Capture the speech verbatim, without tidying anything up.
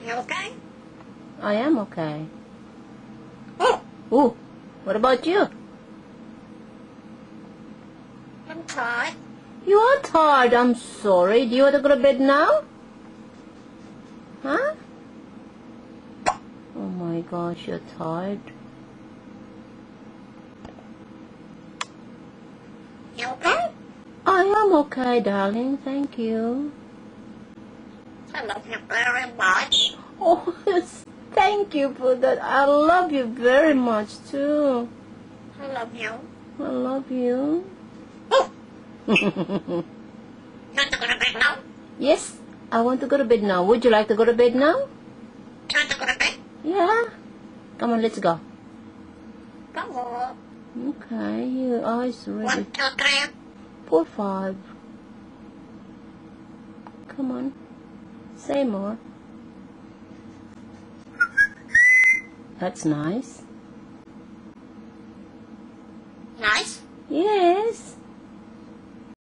You okay? I am okay. Oh, ooh, what about you? I'm tired. You are tired. I'm sorry. Do you want to go to bed now? Huh? Oh my gosh, you're tired. You okay? I am okay, darling. Thank you. I love you very much. Oh, yes, thank you for that. I love you very much too. I love you. I love you. You want to go to bed now? Yes, I want to go to bed now. Would you like to go to bed now? You want to go to bed? Yeah. Come on, let's go. Come on. Okay, your eyes ready. One, two, three. Four, five. Come on. Say more. That's nice.